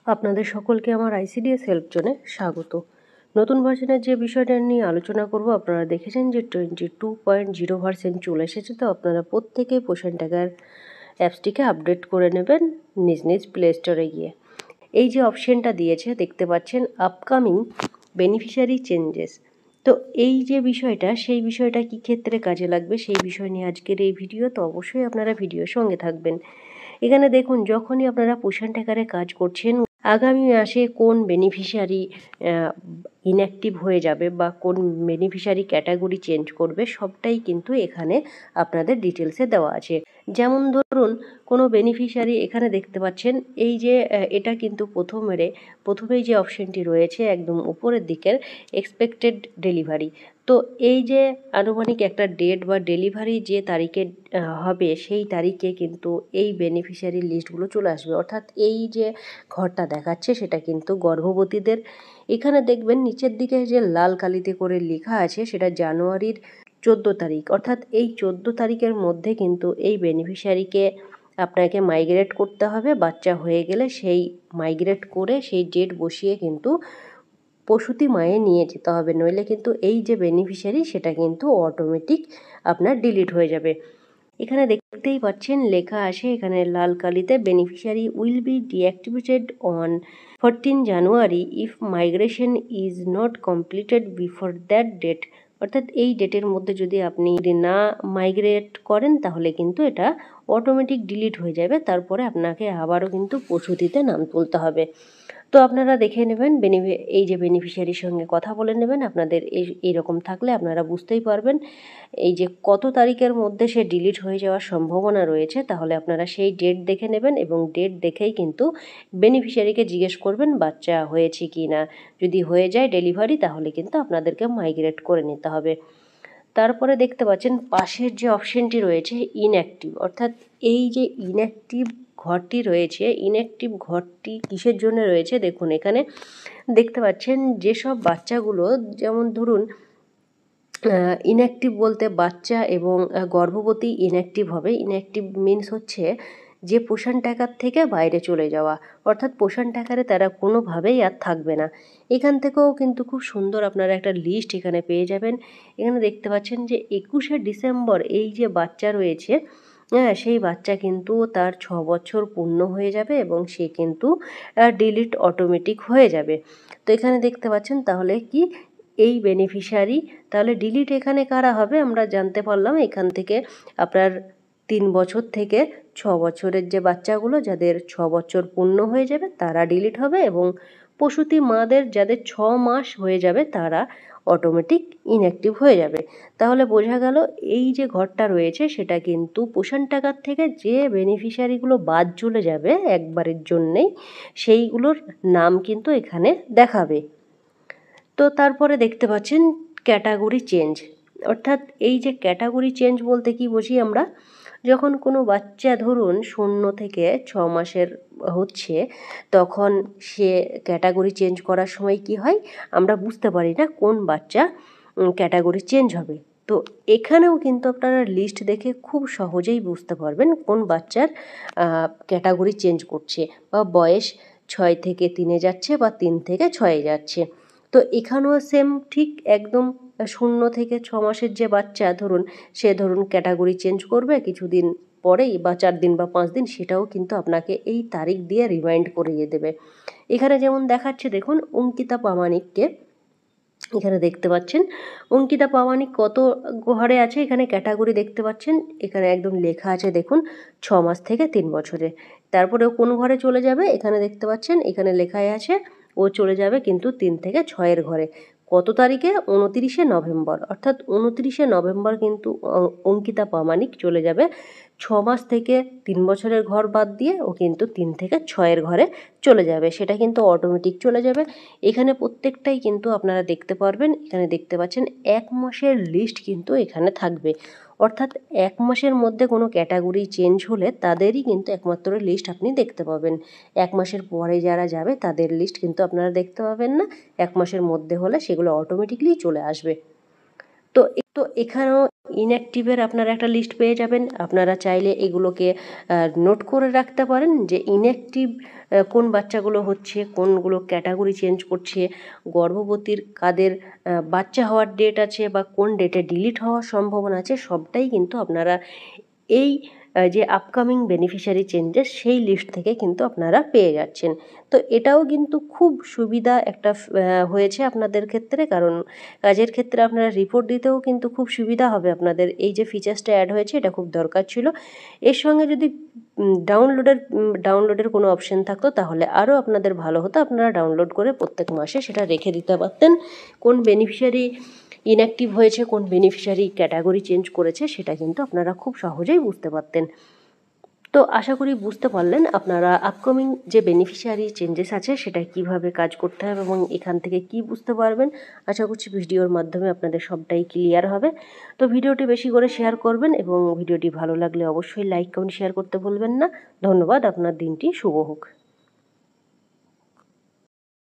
আপনাদের সকলকে আমার আইসিডিএস হেল্প জোনে স্বাগত। নতুন ভার্সনের যে বিষয়টা নিয়ে আলোচনা করব, আপনারা দেখেছেন যে 22.0 ভার্সন চলে এসেছে। তো আপনারা প্রত্যেকেই পোষণ ট্যাগার অ্যাপসটিকে আপডেট করে নেবেন নিজ নিজ প্লে স্টোরে গিয়ে। এই যে অপশনটা দিয়েছে দেখতে পাচ্ছেন, আপকামিং বেনিফিশিয়ারি চেঞ্জেস। তো এই যে বিষয়টা, সেই বিষয়টা কী ক্ষেত্রে কাজে লাগবে সেই বিষয় নিয়ে আজকের এই ভিডিও। তো অবশ্যই আপনারা ভিডিওর সঙ্গে থাকবেন। এখানে দেখুন, যখনই আপনারা পোষণ ট্যাগারে কাজ করছেন, আগামী মাসে কোন বেনিফিশিয়ারি ইনঅ্যাক্টিভ হয়ে যাবে বা কোন বেনিফিশিয়ারি ক্যাটাগরি চেঞ্জ করবে, সবটাই কিন্তু এখানে আপনাদের ডিটেলসে দেওয়া আছে। যেমন ধরুন, কোনো বেনিফিশিয়ারি এখানে দেখতে পাচ্ছেন, এই যে এটা কিন্তু প্রথমেই যে অপশনটি রয়েছে একদম উপরের দিকের এক্সপেক্টেড ডেলিভারি। তো এই যে আনুমানিক একটা ডেট বা ডেলিভারি যে তারিখে হবে, সেই তারিখে কিন্তু এই বেনিফিশিয়ারি লিস্টগুলো চলে আসবে। অর্থাৎ এই যে ঘরটা দেখাচ্ছে সেটা কিন্তু গর্ভবতীদের। এখানে দেখবেন নিচের দিকে যে লাল কালিতে করে লেখা আছে, সেটা জানুয়ারির 14 তারিখ। অর্থাৎ এই 14 তারিখের মধ্যে কিন্তু এই বেনিফিশিয়ারিকে আপনাকে মাইগ্রেট করতে হবে। বাচ্চা হয়ে গেলে সেই মাইগ্রেট করে সেই ডেট বসিয়ে কিন্তু প্রসূতি মায়ে নিয়ে যেতে হবে, নইলে কিন্তু এই যে বেনিফিশিয়ারি সেটা কিন্তু অটোমেটিক আপনার ডিলিট হয়ে যাবে। এখানে দেখতেই পাচ্ছেন লেখা আছে এখানে লাল কালিতে, beneficiary will be deactivated on 14 January if migration is not completed before that date. অর্থাৎ এই ডেটের মধ্যে যদি আপনি না মাইগ্রেট করেন তাহলে কিন্তু এটা অটোমেটিক ডিলিট হয়ে যাবে। তারপরে আপনাকে আবারও কিন্তু প্রসূতিতে নাম তুলতে হবে। তো আপনারা দেখে নেবেন, এই যে বেনিফিশিয়ারির সঙ্গে কথা বলে নেবেন। আপনাদের এইরকম থাকলে আপনারা বুঝতেই পারবেন এই যে কত তারিখের মধ্যে সে ডিলিট হয়ে যাওয়ার সম্ভাবনা রয়েছে। তাহলে আপনারা সেই ডেট দেখে নেবেন এবং ডেট দেখেই কিন্তু বেনিফিশিয়ারিকে জিজ্ঞেস করবেন বাচ্চা হয়েছে কি না। যদি হয়ে যায় ডেলিভারি, তাহলে কিন্তু আপনাদেরকে মাইগ্রেট করে নিতে হবে। তারপরে দেখতে পাচ্ছেন পাশের যে অপশনটি রয়েছে ইনঅ্যাক্টিভ। অর্থাৎ এই যে ইনঅ্যাক্টিভ ঘরটি রয়েছে, ইনঅ্যাক্টিভ ঘরটি কিসের জন্য রয়েছে দেখুন। এখানে দেখতে পাচ্ছেন যেসব বাচ্চাগুলো, যেমন ধরুন ইনঅ্যাক্টিভ বলতে বাচ্চা এবং গর্ভবতী ইনঅ্যাক্টিভ হবে। ইনঅ্যাক্টিভ মিনস হচ্ছে যে পোষণ ট্যাগার থেকে বাইরে চলে যাওয়া, অর্থাৎ পোষণ ট্যাগারে তারা কোনোভাবেই আর থাকবে না। এখান থেকেও কিন্তু খুব সুন্দর আপনারা একটা লিস্ট এখানে পেয়ে যাবেন। এখানে দেখতে পাচ্ছেন যে 21শে ডিসেম্বর এই যে বাচ্চা রয়েছে, সেই বাচ্চা কিন্তু তার 6 বছর পূর্ণ হয়ে যাবে এবং সে কিন্তু ডিলিট অটোমেটিক হয়ে যাবে। তো এখানে দেখতে পাচ্ছেন তাহলে কি এই বেনিফিশিয়ারি, তাহলে ডিলিট এখানে কারা হবে আমরা জানতে পারলাম। এখান থেকে আপনার 3 বছর থেকে 6 বছরের যে বাচ্চাগুলো, যাদের 6 বছর পূর্ণ হয়ে যাবে তারা ডিলিট হবে, এবং প্রসূতি মাদের যাদের 6 মাস হয়ে যাবে তারা অটোমেটিক ইনঅ্যাক্টিভ হয়ে যাবে। তাহলে বোঝা গেল এই যে ঘরটা রয়েছে সেটা কিন্তু পোষণ ট্যাগার থেকে যে বেনিফিশিয়ারিগুলো বাদ চলে যাবে একবারের জন্যেই, সেইগুলোর নাম কিন্তু এখানে দেখাবে। তো তারপরে দেখতে পাচ্ছেন ক্যাটাগরি চেঞ্জ। অর্থাৎ এই যে ক্যাটাগরি চেঞ্জ বলতে কি বুঝি আমরা, যখন কোনো বাচ্চা ধরুন 0 থেকে 6 মাসের হচ্ছে, তখন সে ক্যাটাগরি চেঞ্জ করার সময় কি হয়, আমরা বুঝতে পারি না কোন বাচ্চা ক্যাটাগরি চেঞ্জ হবে। তো এখানেও কিন্তু আপনারা লিস্ট দেখে খুব সহজেই বুঝতে পারবেন কোন বাচ্চার ক্যাটাগরি চেঞ্জ করছে, বা বয়স 6 থেকে 3-এ যাচ্ছে বা 3 থেকে 6-এ যাচ্ছে। তো এখানেও সেম ঠিক একদম 0 থেকে 6 মাসের যে বাচ্চা সে ধরুন ক্যাটাগরি চেঞ্জ করবে কিছুদিন পরেই, বা 4 দিন বা 5 দিন, সেটাও কিন্তু আপনাকে এই তারিখ দিয়ে রিমাইন্ড করিয়ে দেবে। এখানে যেমন দেখাচ্ছে দেখুন, অঙ্কিতা প্রামাণিককে এখানে দেখতে পাচ্ছেন। অঙ্কিতা প্রামাণিক কত ঘরে আছে, এখানে ক্যাটাগরি দেখতে পাচ্ছেন, এখানে একদম লেখা আছে দেখুন 6 মাস থেকে 3 বছরে। তারপরে ও কোন ঘরে চলে যাবে এখানে দেখতে পাচ্ছেন, এখানে লেখাই আছে ও চলে যাবে কিন্তু 3 থেকে 6-এর ঘরে। কত তারিখে, 29শে নভেম্বর। অর্থাৎ 29শে নভেম্বর কিন্তু অঙ্কিতা প্রামাণিক চলে যাবে 6 মাস থেকে 3 বছরের ঘর বাদ দিয়ে, ও কিন্তু 3 থেকে 6-এর ঘরে চলে যাবে। সেটা কিন্তু অটোমেটিক চলে যাবে। এখানে প্রত্যেকটাই কিন্তু আপনারা দেখতে পারবেন। এখানে দেখতে পাচ্ছেন 1 মাসের লিস্ট কিন্তু এখানে থাকবে। অর্থাৎ 1 মাসের মধ্যে কোনো ক্যাটাগরি চেঞ্জ হলে তাদেরই কিন্তু একমাত্র লিস্ট আপনি দেখতে পাবেন। 1 মাসের পরে যারা যাবে তাদের লিস্ট কিন্তু আপনারা দেখতে পাবেন না। 1 মাসের মধ্যে হলে সেগুলো অটোমেটিকলি চলে আসবে। তো এখানেও ইনঅ্যাক্টিভের আপনারা একটা লিস্ট পেয়ে যাবেন। আপনারা চাইলে এগুলোকে নোট করে রাখতে পারেন যে ইনঅ্যাক্টিভ কোন বাচ্চাগুলো হচ্ছে, কোনগুলো ক্যাটাগরি চেঞ্জ করছে, গর্ভবতীর কাদের বাচ্চা হওয়ার ডেট আছে বা কোন ডেটে ডিলিট হওয়ার সম্ভাবনা আছে, সবটাই কিন্তু আপনারা এই যে আপকামিং বেনিফিশিয়ারি চেঞ্জেস সেই লিস্ট থেকে কিন্তু আপনারা পেয়ে যাচ্ছেন। তো এটাও কিন্তু খুব সুবিধা একটা হয়েছে আপনাদের ক্ষেত্রে, কারণ কাজের ক্ষেত্রে আপনারা রিপোর্ট দিতেও কিন্তু খুব সুবিধা হবে আপনাদের। এই যে ফিচার্সটা অ্যাড হয়েছে এটা খুব দরকার ছিল। এর সঙ্গে যদি ডাউনলোডের কোনো অপশন থাকতো তাহলে আরও আপনাদের ভালো হতো। আপনারা ডাউনলোড করে প্রত্যেক মাসে সেটা রেখে দিতে পারতেন। কোন বেনিফিশিয়ারি ইনঅ্যাক্টিভ হয়েছে, কোন বেনিফিশিয়ারি ক্যাটাগরি চেঞ্জ করেছে, সেটা কিন্তু আপনারা খুব সহজেই বুঝতে পারতেন। তো আশা করি বুঝতে পারলেন আপনারা আপকামিং যে বেনিফিশিয়ারি চেঞ্জেস আছে সেটা কিভাবে কাজ করতে হবে এবং এখান থেকে কি বুঝতে পারবেন। আশা করছি ভিডিওর মাধ্যমে আপনাদের সবটাই ক্লিয়ার হবে। তো ভিডিওটি বেশি করে শেয়ার করবেন এবং ভিডিওটি ভালো লাগলে অবশ্যই লাইক কমেন্ট শেয়ার করতে ভুলবেন না। ধন্যবাদ, আপনার দিনটি শুভ হোক।